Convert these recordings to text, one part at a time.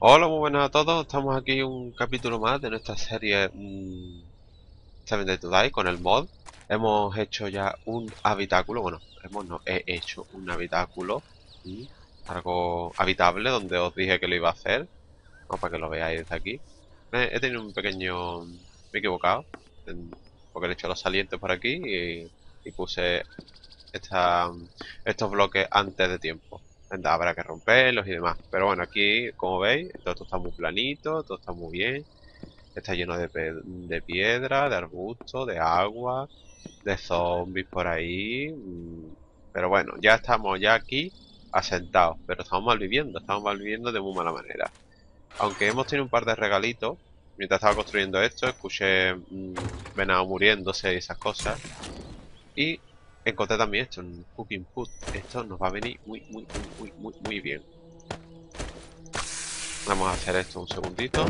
Hola, muy buenas a todos. Estamos aquí un capítulo más de nuestra serie Seven Days to Die con el mod. Hemos hecho ya un habitáculo. Bueno, he hecho un habitáculo. ¿m? Algo habitable donde os dije que lo iba a hacer. Vamos para que lo veáis desde aquí. He tenido un pequeño... Me he equivocado. Porque he hecho los salientes por aquí y puse esta, estos bloques antes de tiempo. Habrá que romperlos y demás. Pero bueno, aquí, como veis, todo esto está muy planito, todo está muy bien. Está lleno de piedra, de arbustos, de agua, de zombies por ahí. Pero bueno, ya estamos ya aquí asentados. Pero estamos malviviendo de muy mala manera. Aunque hemos tenido un par de regalitos. Mientras estaba construyendo esto, escuché venado muriéndose y esas cosas. Y encontré también esto, un cooking food. Esto nos va a venir muy bien. Vamos a hacer esto un segundito.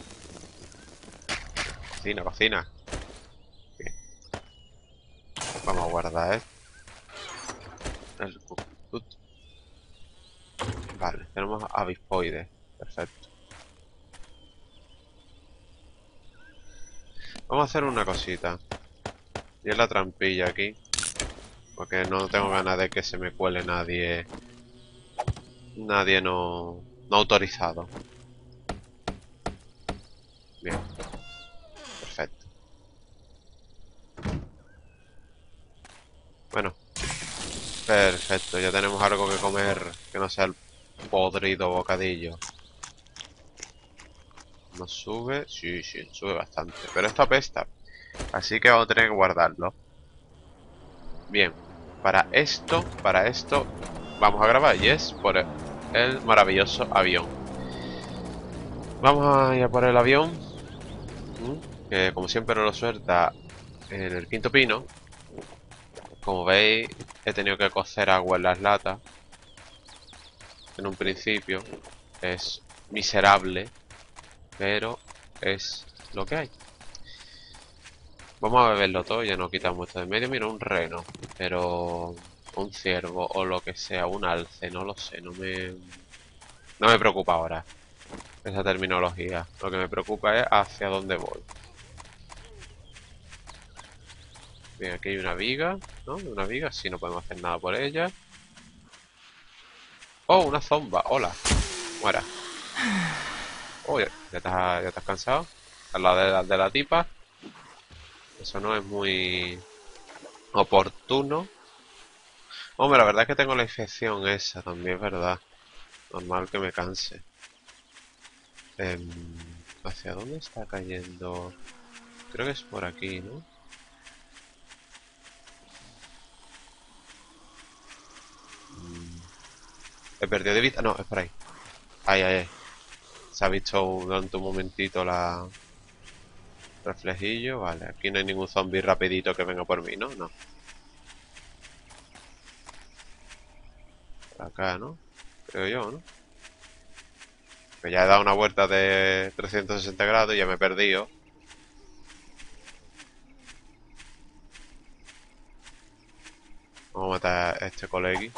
Cocina, cocina. Bien. Vamos a guardar esto. El cooking food. Vale, tenemos avispoides. Perfecto. Vamos a hacer una cosita. Y es la trampilla aquí. Porque no tengo ganas de que se me cuele nadie. Nadie no autorizado. Bien, perfecto. Bueno, perfecto. Ya tenemos algo que comer que no sea el podrido bocadillo. ¿Nos sube? Sí, sí, sube bastante. Pero esto apesta. Así que vamos a tener que guardarlo. Bien. Para esto, vamos a grabar. Y es por el maravilloso avión. Vamos a ir a por el avión. Que como siempre lo suelta en el quinto pino. Como veis, he tenido que cocer agua en las latas. En un principio. Es miserable. Pero es lo que hay. Vamos a beberlo todo, ya no quitamos esto de medio. Mira, un reno. Pero un ciervo o lo que sea, un alce, no lo sé, no me preocupa ahora esa terminología. Lo que me preocupa es hacia dónde voy. Bien, aquí hay una viga, ¿no? Una viga, sí, no podemos hacer nada por ella. Oh, una zomba, hola, muera. Oh, ya estás cansado. Al lado de la tipa. Eso no es muy oportuno. Hombre, la verdad es que tengo la infección esa también, es verdad. Normal que me canse. Em, ¿Hacia dónde está cayendo? Creo que es por aquí, ¿no? He perdido de vista. No, es por ahí. Ahí, ahí, ahí. Se ha visto durante un momentito la reflejillo. Vale, aquí no hay ningún zombie rapidito que venga por mí, ¿no? No. Por acá, ¿no? Creo yo, ¿no? Que ya he dado una vuelta de 360 grados y ya me he perdido. Vamos a matar a este colegui.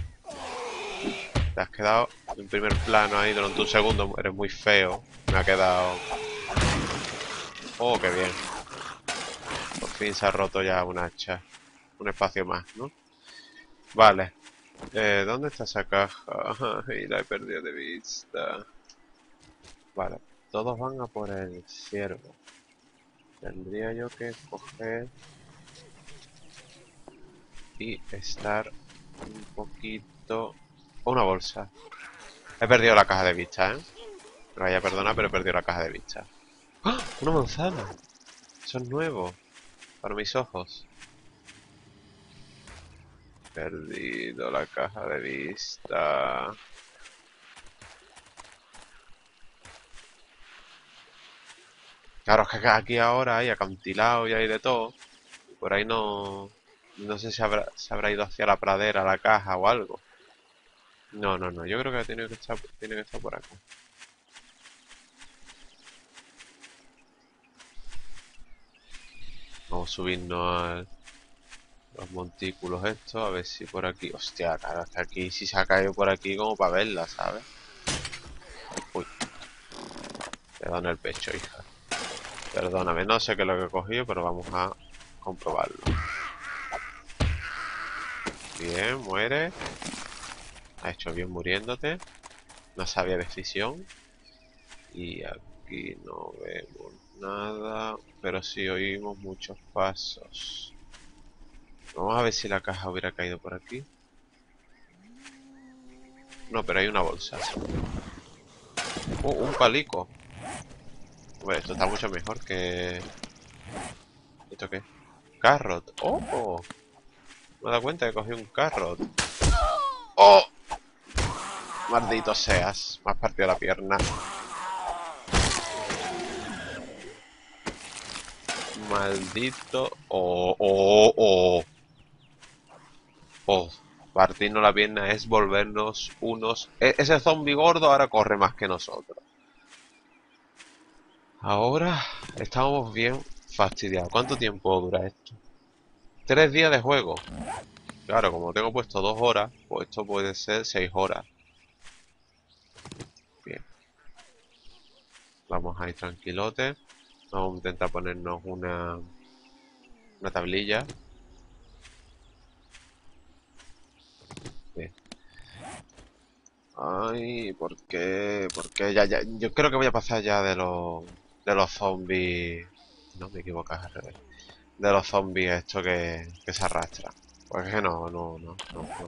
Te has quedado en primer plano ahí durante un segundo. Eres muy feo. Me ha quedado... Oh, qué bien. Por fin se ha roto ya un hacha. Un espacio más, ¿no? Vale. ¿Dónde está esa caja? Y la he perdido de vista. Vale. Todos van a por el ciervo. Tendría yo que coger y estar un poquito... Una bolsa. He perdido la caja de vista, ¿eh? Me vaya, perdona, pero he perdido la caja de vista. ¡Ah! ¡Una manzana! Eso es nuevo. Para mis ojos. Perdido la caja de vista. Claro, es que aquí ahora hay acantilado y hay de todo. Por ahí no sé si se habrá ido hacia la pradera, la caja o algo. No, no, no. Yo creo que tiene que estar por acá. Vamos a subirnos a los montículos estos. A ver si por aquí... Hostia, claro, hasta aquí. Si se ha caído por aquí como para verla, ¿sabes? Uy. Te doy en el pecho, hija. Perdóname, no sé qué es lo que he cogido, pero vamos a comprobarlo. Bien, muere. Ha hecho bien muriéndote. No sabía de fisión. Y aquí no vemos nada, pero sí oímos muchos pasos. Vamos a ver si la caja hubiera caído por aquí. No, pero hay una bolsa. Un palico. Hombre, esto está mucho mejor que... ¿Esto qué? Carrot. ¡Oh! Me he dado cuenta que cogí un carrot. ¡Oh! Maldito seas. Me has partido la pierna. Maldito. ¡Oh! ¡Oh! ¡Oh! ¡Oh! Partirnos la pierna es volvernos unos... Ese zombie gordo ahora corre más que nosotros. Ahora estamos bien fastidiados. ¿Cuánto tiempo dura esto? 3 días de juego. Claro, como tengo puesto 2 horas, pues esto puede ser 6 horas. Bien. Vamos a ir tranquilotes. Vamos a intentar ponernos una tablilla. Bien. Ay, ¿por qué? ¿Por qué? Ya, yo creo que voy a pasar ya de los zombies. No me equivoco, al revés. De los zombies estos que se arrastran. Pues que no.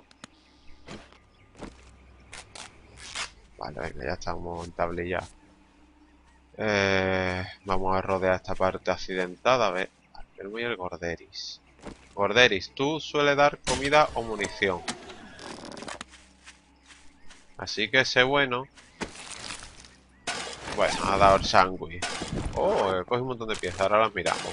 Vale, venga, ya estamos en tablilla. Vamos a rodear esta parte accidentada. A ver, el muy el Gorderis. Gorderis, tú sueles dar comida o munición. Así que sé bueno. Bueno, ha dado el sándwich. Oh, he cogido un montón de piezas, ahora las miramos.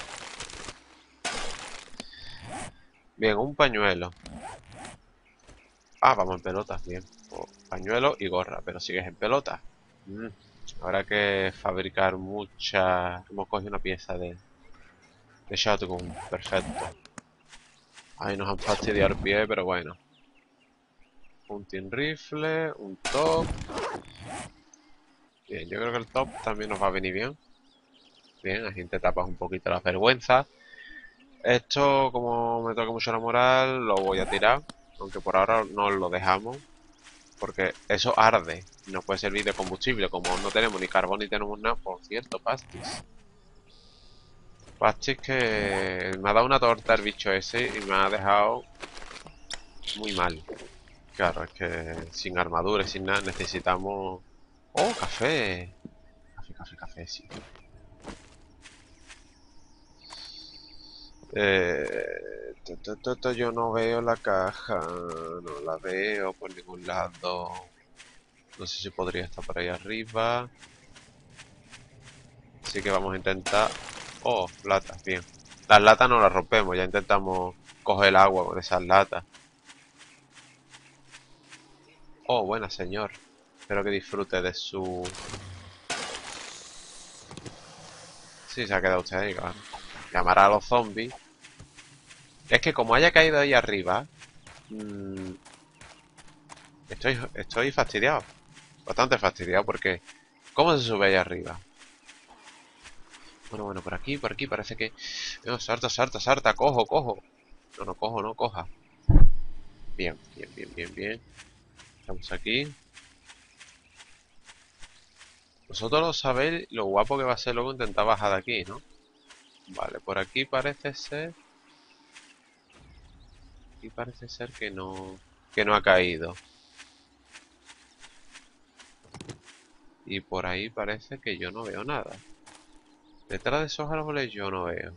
Bien, un pañuelo. Ah, vamos en pelotas, bien. Oh, pañuelo y gorra, pero sigues en pelotas. Mm, Habrá que fabricar muchas... Hemos cogido una pieza de shotgun, perfecto. Ahí nos han fastidiado el pie, pero bueno. Un tin rifle, un top. Bien, yo creo que el top también nos va a venir bien. Bien, así te tapas un poquito las vergüenzas. Esto, como me toca mucho la moral, lo voy a tirar. Aunque por ahora no lo dejamos. Porque eso arde. Y nos puede servir de combustible. Como no tenemos ni carbón ni tenemos nada. Por cierto, pastis. Pastis que me ha dado una torta el bicho ese y me ha dejado muy mal. Claro, es que sin armadura y sin nada necesitamos... ¡Oh, café! Café, sí. Yo no veo la caja, no la veo por ningún lado. No sé si podría estar por ahí arriba. Así que vamos a intentar... Oh, latas, bien. Las latas no las rompemos, ya intentamos coger el agua con esas latas. Oh, buena señor. Espero que disfrute de su... Sí, se ha quedado usted ahí, claro. Llamará a los zombies. Es que como haya caído ahí arriba... estoy fastidiado. Bastante fastidiado porque... ¿Cómo se sube ahí arriba? Bueno, por aquí parece que... No, sarta, cojo. No, cojo, no coja. Bien. Estamos aquí. Vosotros lo sabéis lo guapo que va a ser luego intentar bajar de aquí, ¿no? Vale, por aquí parece ser... Aquí parece ser que no ha caído. Y por ahí parece que yo no veo nada. Detrás de esos árboles yo no veo.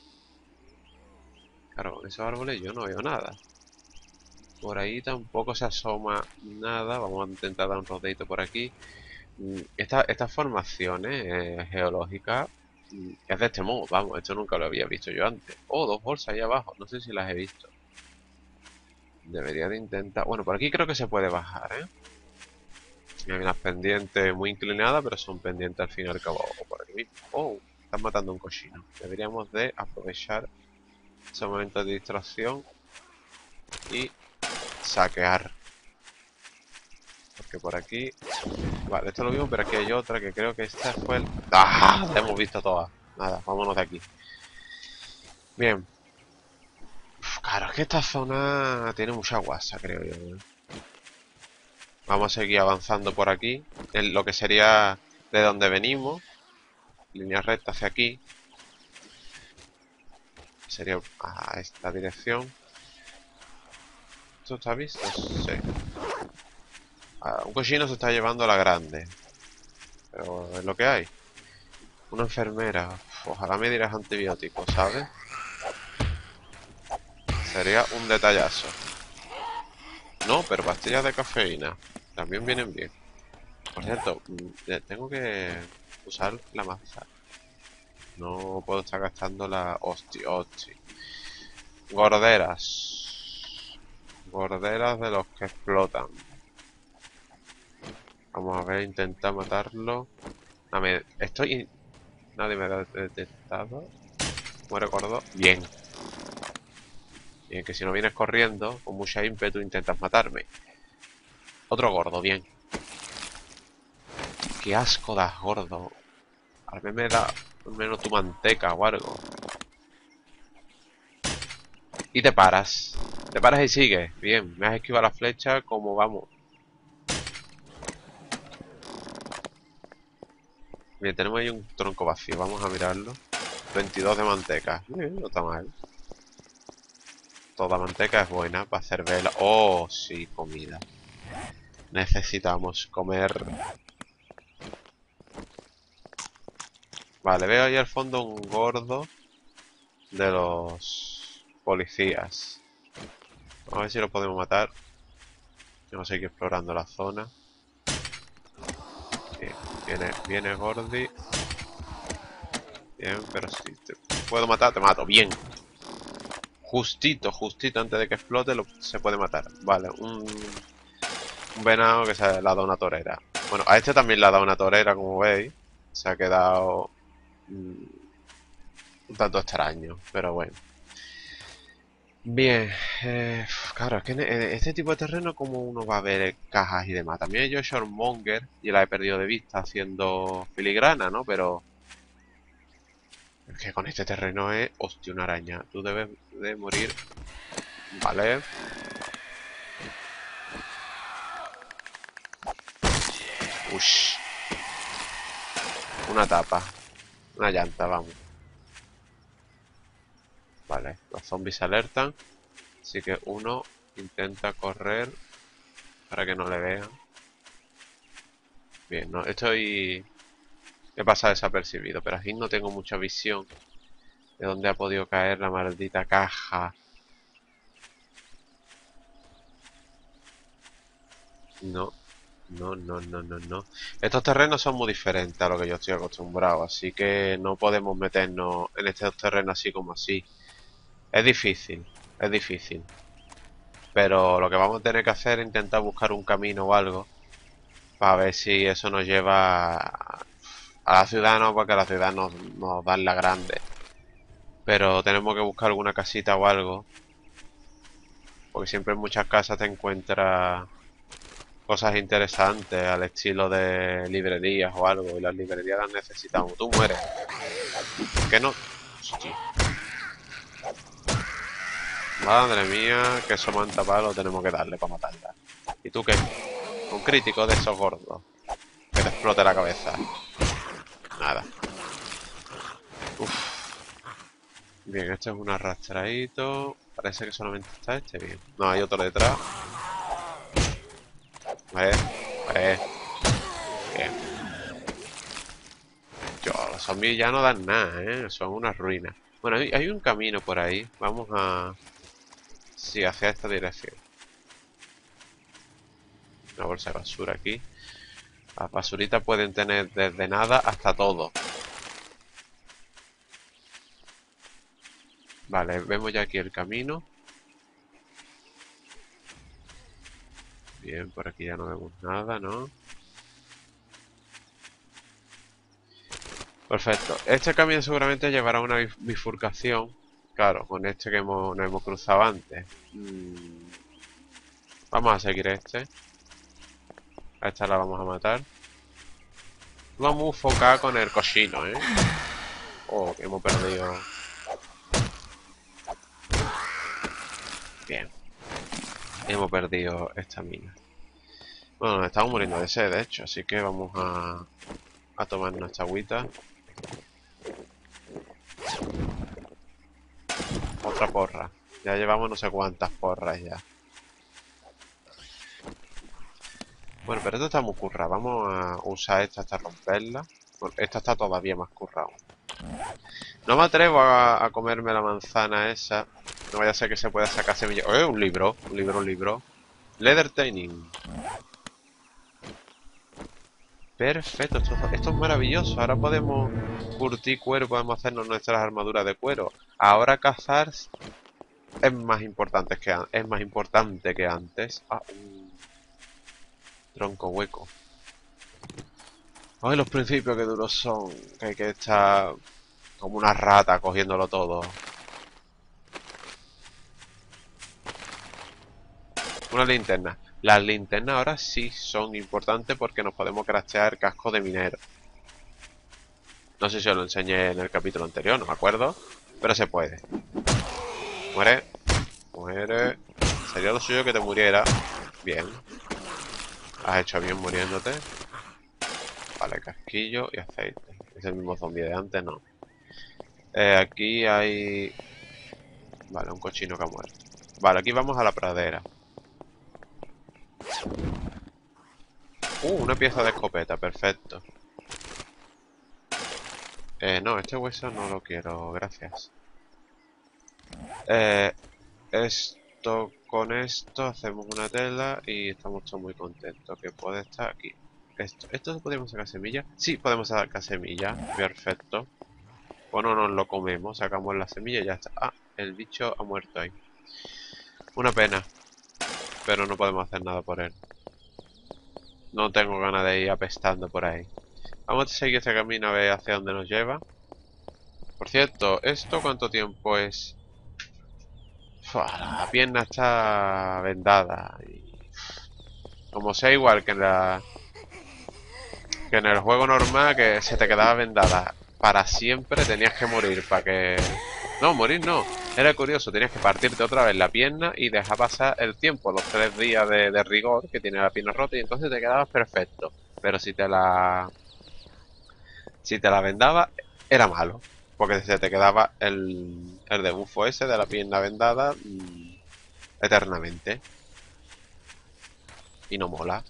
Claro, con esos árboles yo no veo nada. Por ahí tampoco se asoma nada. Vamos a intentar dar un rodeito por aquí. Estas formaciones geológicas es de este modo. Vamos, esto nunca lo había visto yo antes. Oh, 2 bolsas ahí abajo. No sé si las he visto. Debería de intentar... Bueno, por aquí creo que se puede bajar, ¿eh? Hay unas pendientes muy inclinadas, pero son pendientes al fin y al cabo. O por aquí mismo. Oh, están matando a un cochino. Deberíamos de aprovechar ese momento de distracción y saquear. que por aquí... Vale, esto es lo mismo, pero aquí hay otra que creo que esta fue el... ¡Ah! La hemos visto todas. Nada, vámonos de aquí. Bien. Uf, claro, es que esta zona tiene mucha guasa, creo yo, ¿eh? Vamos a seguir avanzando por aquí. En lo que sería de donde venimos. Línea recta hacia aquí. Sería a esta dirección. ¿Esto está visto? Sí. Un cochino se está llevando a la grande. Pero es lo que hay. Una enfermera. Uf, ojalá me dieras antibióticos, ¿sabes? Sería un detallazo. No, pero pastillas de cafeína. También vienen bien. Por cierto, tengo que usar la maza. No puedo estar gastando la hostia. Gorderas. Gorderas de los que explotan. Vamos a ver, intenta matarlo. Nadie me ha detectado. Muere gordo. Bien. Bien, que si no vienes corriendo, con mucha ímpetu intentas matarme. Otro gordo, bien. Qué asco das, gordo. Al menos me da al menos tu manteca o algo. Y te paras. Te paras y sigues. Bien, me has esquivado la flecha como vamos. Bien, tenemos ahí un tronco vacío. Vamos a mirarlo. 22 de manteca. No está mal. Toda manteca es buena para hacer vela. Oh, sí, comida. Necesitamos comer. Vale, veo ahí al fondo un gordo de los policías. Vamos a ver si lo podemos matar. Vamos a seguir explorando la zona. Bien, viene Gordy. Bien, pero si te puedo matar, te mato. Bien. Justito antes de que explote se puede matar. Vale, un venado que se le ha dado una torera. Bueno, a este también le ha dado una torera, como veis. Se ha quedado un tanto extraño, pero bueno. Bien, claro, es que en este tipo de terreno como uno va a ver cajas y demás. También yo he hecho Monger y la he perdido de vista haciendo filigrana, ¿no? Pero es que con este terreno es... Hostia, una araña. Tú debes de morir. Vale. Ush. Una tapa. Una llanta, vamos. Vale, los zombies se alertan. Así que uno intenta correr para que no le vean. Bien, no, estoy... He pasado desapercibido, pero aquí no tengo mucha visión de dónde ha podido caer la maldita caja. No, no. Estos terrenos son muy diferentes a lo que yo estoy acostumbrado, así que no podemos meternos en estos terrenos así como así. Es difícil, es difícil. Pero lo que vamos a tener que hacer es intentar buscar un camino o algo para ver si eso nos lleva a la ciudad, no, porque a la ciudad nos dan la grande. Pero tenemos que buscar alguna casita o algo, porque siempre en muchas casas te encuentras cosas interesantes al estilo de librerías o algo, y las librerías las necesitamos. Tú mueres. ¿Por qué no? Hostia. Madre mía, que eso manta palo tenemos que darle para matarla. ¿Y tú qué? Un crítico de esos gordos. Que te explote la cabeza. Nada. Uf. Bien, este es un arrastradito. Parece que solamente está este. Bien. No, hay otro detrás. Eh. Bien. Yo, los zombies ya no dan nada, ¿eh? Son unas ruinas. Bueno, hay un camino por ahí. Vamos a... Sí, hacia esta dirección. Una bolsa de basura aquí. Las basuritas pueden tener desde nada hasta todo. Vale, vemos ya aquí el camino. Bien, por aquí ya no vemos nada, ¿no? Perfecto. Este camino seguramente llevará a una bifurcación. Claro, con este que nos hemos cruzado antes. Vamos a seguir este. A esta la vamos a matar. Vamos a enfocar con el cochino, ¿eh? Oh, que hemos perdido. Bien. Hemos perdido esta mina. Bueno, nos estamos muriendo de sed, de hecho. Así que vamos a tomar nuestra agüita. Otra porra. Ya llevamos no sé cuántas porras ya. Bueno, pero esto está muy currado. Vamos a usar esta hasta romperla. Bueno, esta está todavía más currada. No me atrevo a comerme la manzana esa. No vaya a ser que se pueda sacar semillas. Un libro! Un libro, un libro. Leather Tanning. Perfecto, esto es maravilloso. Ahora podemos curtir cuero, podemos hacernos nuestras armaduras de cuero. Ahora cazar es más importante que antes. Ah, un tronco hueco. Ay, los principios que duros son. Que hay que estar como una rata cogiéndolo todo. Una linterna. Las linternas ahora sí son importantes porque nos podemos craftear casco de minero. No sé si os lo enseñé en el capítulo anterior, no me acuerdo. Pero se puede. Muere. Muere. Sería lo suyo que te muriera. Bien. Has hecho bien muriéndote. Vale, casquillo y aceite. Es el mismo zombie de antes, no. Aquí hay... Vale, un cochino que ha muerto. Vale, aquí vamos a la pradera. Una pieza de escopeta, perfecto. No, este hueso no lo quiero, gracias. Con esto hacemos una tela y estamos todos muy contentos. Que puede estar aquí. ¿Esto podemos sacar semillas? Sí, podemos sacar semillas, perfecto. Bueno, nos lo comemos, sacamos la semilla y ya está. Ah, el bicho ha muerto ahí. Una pena, pero no podemos hacer nada por él. No tengo ganas de ir apestando por ahí. Vamos a seguir este camino a ver hacia dónde nos lleva. Por cierto, ¿esto cuánto tiempo es? Fua, la pierna está vendada. Como sea igual que en el juego normal, que se te quedaba vendada para siempre, tenías que morir para que... No, morir no. Era curioso, tenías que partirte otra vez la pierna y dejar pasar el tiempo, los 3 días de rigor que tiene la pierna rota, y entonces te quedabas perfecto. Pero si te la vendaba, era malo. Porque se te quedaba el debuffo ese de la pierna vendada eternamente. Y no mola.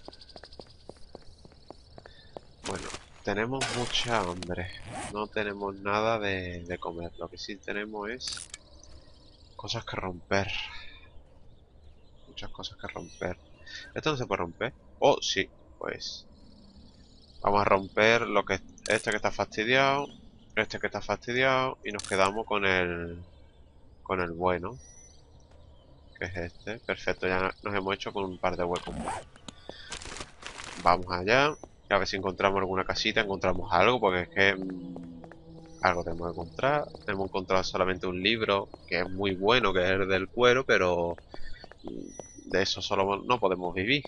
Bueno, tenemos mucha hambre. No tenemos nada de comer. Lo que sí tenemos es cosas que romper. Muchas cosas que romper. ¿Esto no se puede romper? Oh, sí. Pues vamos a romper este que está fastidiado. Este que está fastidiado. Y nos quedamos con el bueno. Que es este. Perfecto, ya nos hemos hecho con un par de huecos más. Vamos allá. A ver si encontramos alguna casita, encontramos algo, porque es que algo tenemos que encontrar. Hemos encontrado solamente un libro que es muy bueno, que es el del cuero, pero de eso solo no podemos vivir.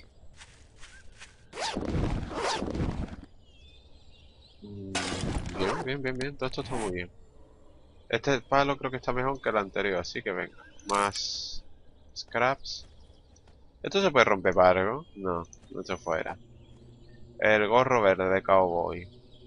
Bien, bien, bien, bien. Todo esto está muy bien. Este palo creo que está mejor que el anterior, así que venga. Más scraps. ¿Esto se puede romper para algo? No, no se fuera. El gorro verde de cowboy.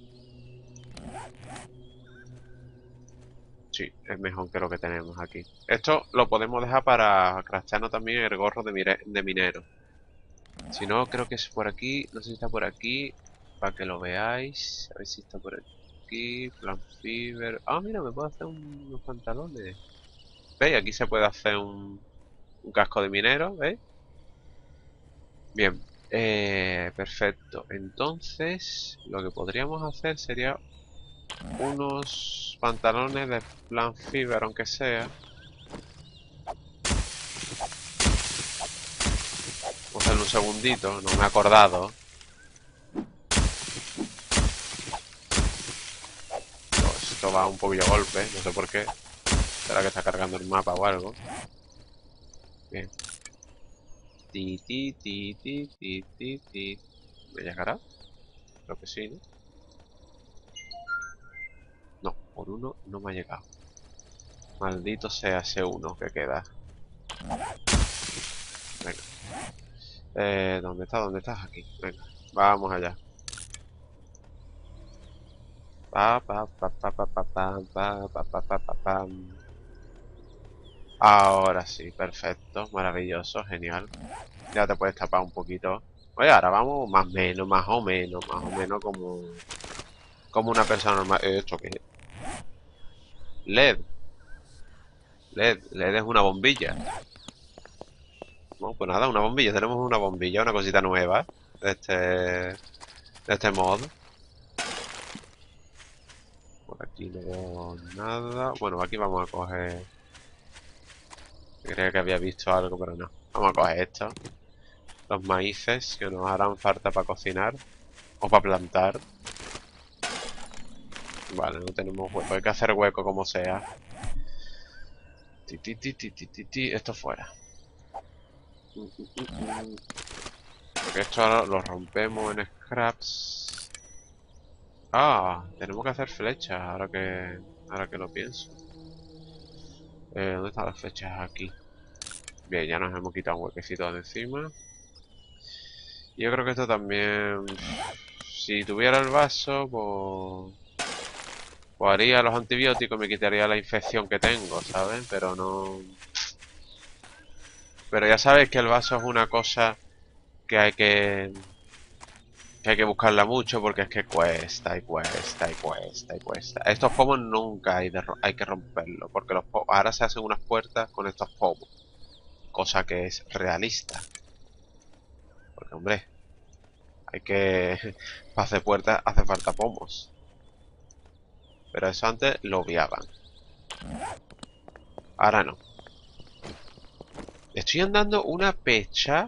Sí, es mejor que lo que tenemos aquí. Esto lo podemos dejar para craftearnos también el gorro de minero. Si no, creo que es por aquí. No sé si está por aquí. Para que lo veáis. A ver si está por aquí. Plant Fever. Ah, mira, me puedo hacer unos pantalones. ¿Veis? Aquí se puede hacer un casco de minero, ¿veis? Bien. Perfecto. Entonces, lo que podríamos hacer sería unos pantalones de Plant Fever, aunque sea. Vamos a hacerlo un segundito, no me he acordado. Esto va un poquillo a golpe, no sé por qué. Será que está cargando el mapa o algo. Bien. Ti, ti, ti, ti, ti, ti, ti. ¿Me llegará? Creo que sí, ¿no? No, por uno no me ha llegado. Maldito sea ese uno que queda. Venga. ¿Dónde está? ¿Dónde estás? Aquí. Venga. Vamos allá. Pa, pa, pa, pa, pa, pa, pam, pa, pa, pa, pa, pa, pam. Ahora sí, perfecto, maravilloso, genial. Ya te puedes tapar un poquito. Oye, ahora vamos más o menos como una persona normal. ¿Esto qué es? LED. LED es una bombilla. Bueno, pues nada, una bombilla. Tenemos una bombilla, una cosita nueva de este mod. Por aquí no veo nada. Bueno, aquí vamos a coger... Creía que había visto algo, pero no. Vamos a coger esto. Los maíces que nos harán falta para cocinar. O para plantar. Vale, no tenemos hueco. Hay que hacer hueco como sea. Esto fuera. Porque esto ahora lo rompemos en scraps. Ah, tenemos que hacer flechas ahora que lo pienso. ¿Dónde están las flechas? Aquí. Bien, ya nos hemos quitado un huequecito de encima. Yo creo que esto también... Si tuviera el vaso, pues haría los antibióticos y me quitaría la infección que tengo, ¿sabes? Pero no... Pero ya sabes que el vaso es una cosa que hay que buscarla mucho porque es que cuesta y cuesta y cuesta y cuesta. Estos pomos nunca hay que romperlos porque ahora se hacen unas puertas con estos pomos, cosa que es realista. Porque hombre, hay que para hacer puertas hace falta pomos. Pero eso antes lo obviaban. Ahora no. Estoy andando una pecha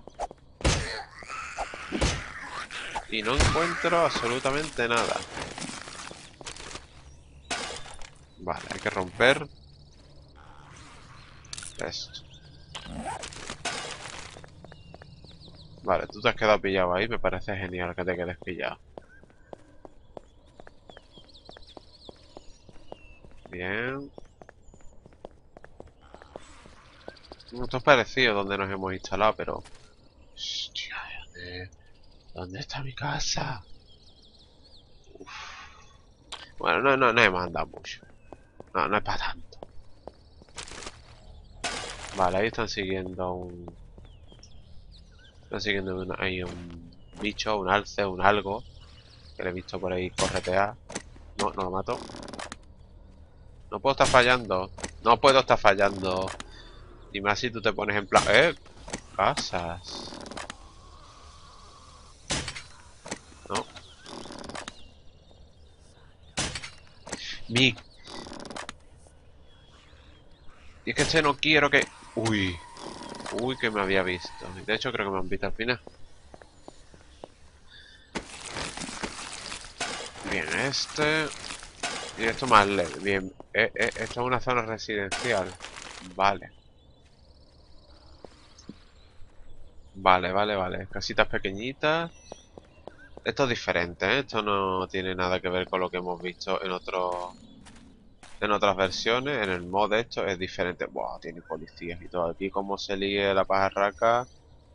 y no encuentro absolutamente nada. Vale, hay que romper esto. Vale, tú te has quedado pillado ahí, me parece genial que te quedes pillado. Bien. Esto es parecido donde nos hemos instalado, pero... Hostia, ¿dónde está mi casa? Uf. Bueno, no hemos andado mucho. No, no es para tanto. Vale, ahí están siguiendo Están siguiendo ahí un bicho, un alce, un algo. Que le he visto por ahí corretear. No, no lo mato. No puedo estar fallando. No puedo estar fallando. Y más si tú te pones en plan... Casas. No. Mi... Y es que este no quiero que... Uy. Uy, que me había visto. De hecho, creo que me han visto al final. Bien, este... Y esto más leve. Bien. Esto es una zona residencial. Vale. Vale. Casitas pequeñitas. Esto es diferente, ¿eh? Esto no tiene nada que ver con lo que hemos visto en otras versiones. En el mod esto es diferente. Buah, tiene policías y todo. Aquí como se ligue la pajarraca.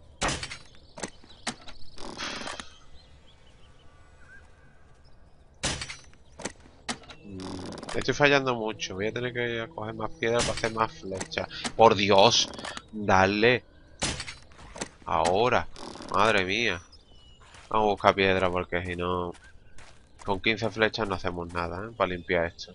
Estoy fallando mucho. Voy a tener que coger más piedras para hacer más flechas. ¡Por Dios! ¡Dale! Ahora. Madre mía. Vamos a buscar piedra porque si no... Con 15 flechas no hacemos nada, ¿eh? Para limpiar esto.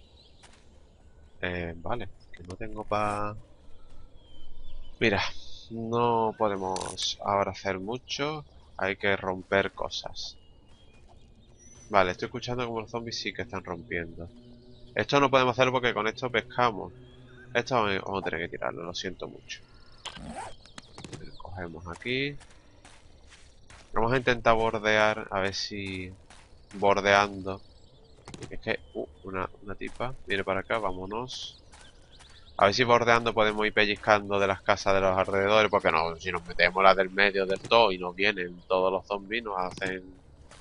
Vale. Que no tengo para... Mira. No podemos ahora hacer mucho. Hay que romper cosas. Vale, estoy escuchando como los zombies sí que están rompiendo. Esto no podemos hacerlo porque con esto pescamos. Esto vamos a tener que tirarlo, lo siento mucho. Cogemos aquí. Vamos a intentar bordear, a ver si bordeando. Es que, una tipa viene para acá, vámonos. A ver si bordeando podemos ir pellizcando de las casas de los alrededores, porque no, si nos metemos la del medio del todo y nos vienen todos los zombies, nos hacen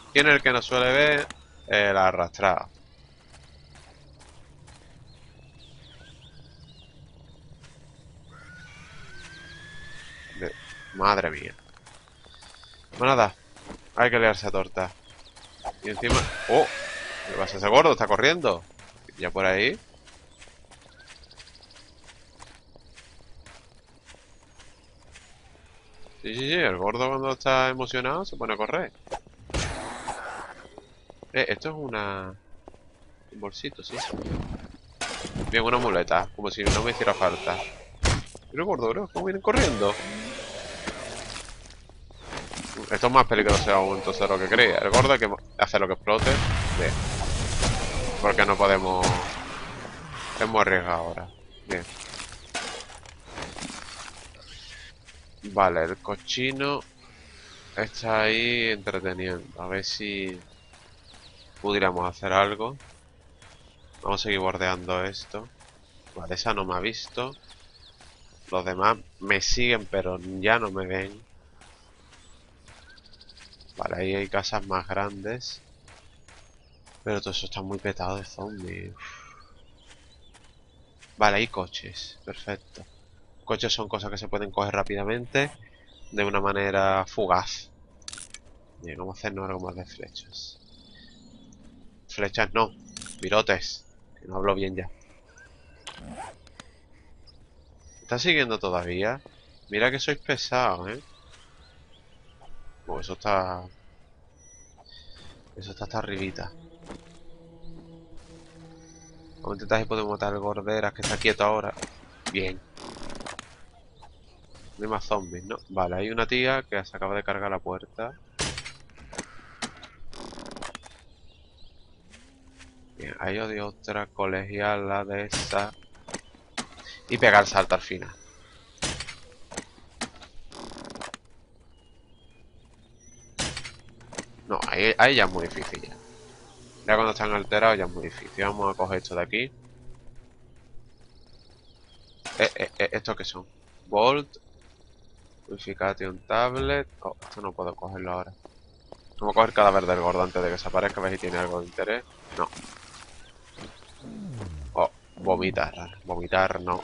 ¿Quién es el que no suele ver? El arrastrado. Madre mía. Bueno, nada. Hay que liarse a torta. Y encima... ¡Oh! ¿Qué pasa? Ese gordo está corriendo. Ya por ahí. Sí, sí, sí. El gordo cuando está emocionado se pone a correr. Esto es un bolsito, sí. Bien, una muleta. Como si no me hiciera falta. Pero gordo, bro. ¿Cómo vienen corriendo? Esto es más peligroso aún entonces de lo que creía. El gordo hay que hacer lo que explote. Bien. Porque no podemos... Hemos arriesgado ahora. Bien. Vale, el cochino está ahí entreteniendo. A ver si pudiéramos hacer algo. Vamos a seguir bordeando esto. Vale, esa no me ha visto. Los demás me siguen, pero ya no me ven. Vale, ahí hay casas más grandes. Pero todo eso está muy petado de zombies. Vale, hay coches. Perfecto. Coches son cosas que se pueden coger rápidamente. De una manera fugaz. Bien, vamos a hacernos algo más de flechas. Flechas no. Virotes. Que no hablo bien ya. ¿Está siguiendo todavía? Mira que sois pesados, ¿eh? Oh, eso está... Eso está hasta arribita. Vamos a intentar si podemos matar al gorderas que está quieto ahora. Bien. No hay más zombies, ¿no? Vale, hay una tía que se acaba de cargar la puerta. Bien, hay otra colegiala de esa. Y pegar salto al final. No, ahí ya es muy difícil ya. Ya cuando están alterados ya es muy difícil. Vamos a coger esto de aquí. ¿Esto qué son? Bolt. Purification Tablet. Oh, esto no puedo cogerlo ahora. Vamos a coger el cadáver del gordo antes de que desaparezca. A ver si tiene algo de interés. No. Oh, vomitar. Vomitar no.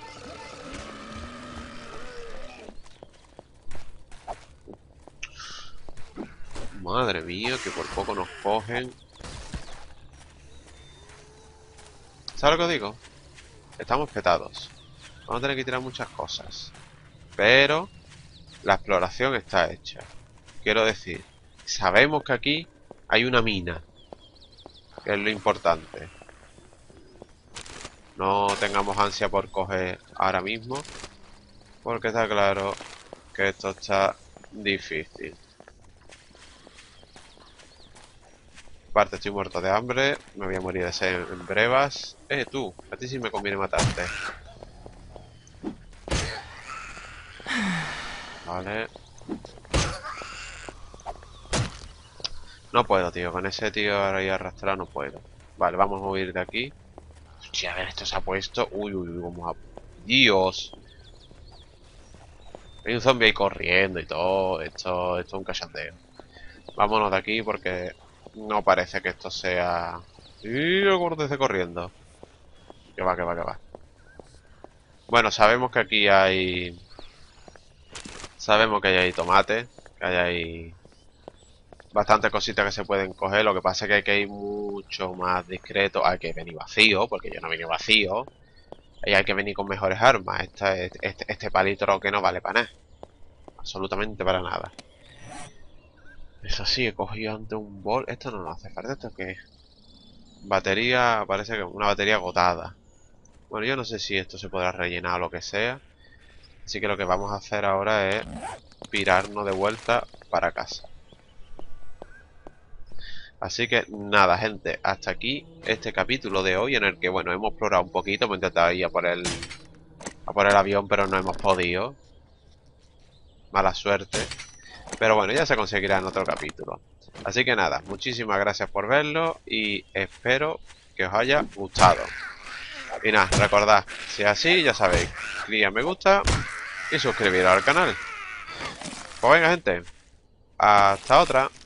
Madre mía, que por poco nos cogen. ¿Sabes lo que os digo? Estamos petados. Vamos a tener que tirar muchas cosas. Pero la exploración está hecha. Quiero decir, sabemos que aquí hay una mina. Que es lo importante. No tengamos ansia por coger ahora mismo. Porque está claro que esto está difícil. Aparte estoy muerto de hambre. Me voy a morir de sed en brevas. Tú, a ti sí me conviene matarte. Vale. No puedo, tío. Con ese tío ahí arrastrado no puedo. Vale, vamos a huir de aquí. Hostia, a ver, esto se ha puesto... Uy, uy, uy, vamos a... ¡Dios! Hay un zombie ahí corriendo y todo. Esto es un cachondeo. Vámonos de aquí porque no parece que esto sea... ¡Y el gordo está corriendo! Que va, que va, que va. Bueno, sabemos que aquí hay... Sabemos que hay tomate. Que hay bastantes cositas que se pueden coger. Lo que pasa es que hay que ir mucho más discreto. Hay que venir vacío, porque yo no vine vacío. Y hay que venir con mejores armas. Este palito que no vale para nada. Absolutamente para nada. Eso sí, he cogido antes un bol. Esto no nos hace falta. ¿Esto qué es? Batería, parece que una batería agotada. Bueno, yo no sé si esto se podrá rellenar o lo que sea. Así que lo que vamos a hacer ahora es pirarnos de vuelta para casa. Así que nada, gente, hasta aquí este capítulo de hoy en el que, bueno, hemos explorado un poquito, hemos intentado ir a por el avión, pero no hemos podido. Mala suerte. Pero bueno, ya se conseguirá en otro capítulo. Así que nada, muchísimas gracias por verlo y espero que os haya gustado. Y nada, recordad, si es así, ya sabéis, clic en me gusta y suscribiros al canal. Pues venga, gente, hasta otra.